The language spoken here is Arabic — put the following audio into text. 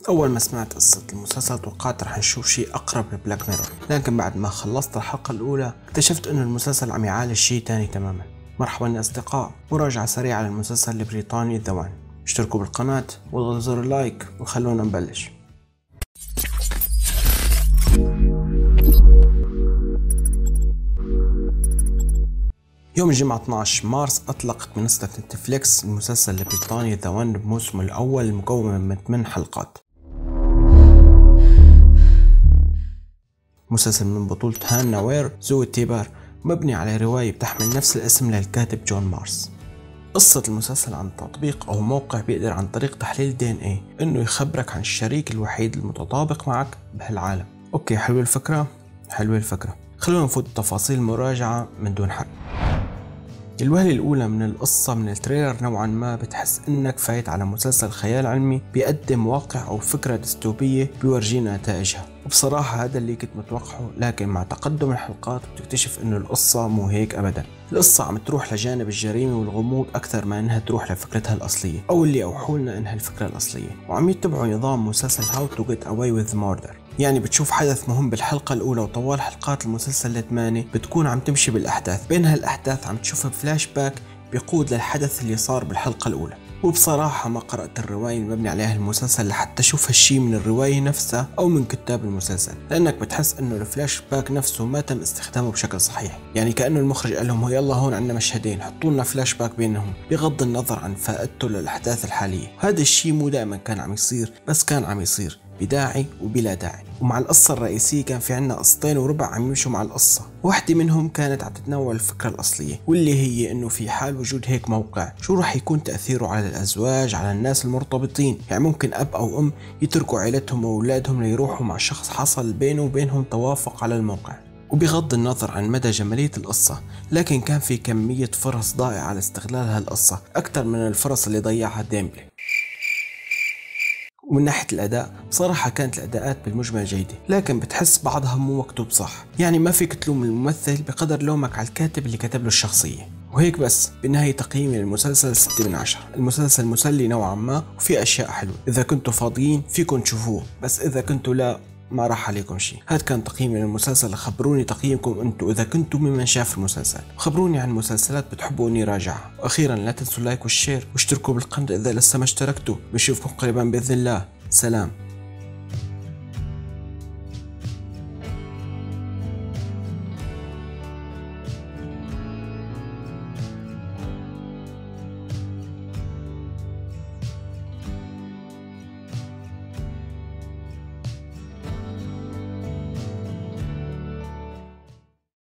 أول ما سمعت قصة المسلسل توقعت رح نشوف شيء أقرب لبلاك ميرور، لكن بعد ما خلصت الحلقة الأولى اكتشفت إنه المسلسل عم يعالج شيء تاني تماما. مرحبا يا أصدقاء، مراجعة سريعة للمسلسل البريطاني ذا وان. اشتركوا بالقناة واضغطوا زر اللايك وخلونا نبلش. يوم الجمعة 12 مارس أطلقت منصة نتفليكس المسلسل البريطاني ذا وان بموسمه الأول المكون من 8 حلقات. مسلسل من بطولة هانا وير زوي تيبر، مبني على رواية بتحمل نفس الاسم للكاتب جون مارس. قصة المسلسل عن تطبيق أو موقع بيقدر عن طريق تحليل DNA إنه يخبرك عن الشريك الوحيد المتطابق معك بهالعالم. أوكي، حلوة الفكرة. خلونا نفوت تفاصيل المراجعة من دون حرق. الوهلة الأولى من القصة من التريلر نوعا ما بتحس إنك فايت على مسلسل خيال علمي بيقدم واقع أو فكرة ديستوبية بيورجينا نتائجها، وبصراحة هذا اللي كنت متوقعه، لكن مع تقدم الحلقات بتكتشف إنه القصة مو هيك أبدا. القصة عم تروح لجانب الجريمة والغموض أكثر ما إنها تروح لفكرتها الأصلية أو اللي أوحولنا إنها الفكرة الأصلية، وعم يتبعوا نظام مسلسل How to Get Away with Murder. يعني بتشوف حدث مهم بالحلقة الأولى وطوال حلقات المسلسل الثمانية بتكون عم تمشي بالأحداث، بين هالأحداث عم تشوف فلاش باك بيقود للحدث اللي صار بالحلقة الأولى. وبصراحة ما قرأت الرواية المبني عليها المسلسل لحتى أشوف هالشي من الرواية نفسها أو من كتاب المسلسل، لأنك بتحس إنه الفلاش باك نفسه ما تم استخدامه بشكل صحيح. يعني كأنه المخرج قال لهم يلا هون عندنا مشهدين حطوا لنا فلاش باك بينهم، بغض النظر عن فائدته للأحداث الحالية. هذا الشي مو دائما كان عم يصير، بس كان عم يصير بداعي وبلا داعي. ومع القصة الرئيسية كان في عنا قصتين وربع عم يمشوا مع القصة، واحدة منهم كانت عم تتناول الفكرة الأصلية، واللي هي إنه في حال وجود هيك موقع شو راح يكون تأثيره على الأزواج، على الناس المرتبطين. يعني ممكن أب أو أم يتركوا عائلتهم وأولادهم ليروحوا مع شخص حصل بينه وبينهم توافق على الموقع. وبغض النظر عن مدى جمالية القصة، لكن كان في كمية فرص ضائعة لاستغلال هالقصة أكثر من الفرص اللي ضيعها ديمبلي. ومن ناحية الأداء بصراحة كانت الأداءات بالمجمل جيدة، لكن بتحس بعضها مو مكتوب صح. يعني ما فيك تلوم الممثل بقدر لومك على الكاتب اللي كتب له الشخصية. وهيك بس بالنهاية تقييمي للمسلسل 6 من 10. المسلسل مسلي نوعا ما وفي أشياء حلوة، إذا كنتوا فاضيين فيكن تشوفوه، بس إذا كنتوا لا ما راح عليكم شيء. هذا كان تقييمي للمسلسل. خبروني تقييمكم انتم اذا كنتم ممن شاف المسلسل، وخبروني عن مسلسلات بتحبوا اني راجعها. واخيرا لا تنسوا اللايك والشير واشتركوا بالقناة اذا لسه ما اشتركتوا. بشوفكم قريبا باذن الله. سلام.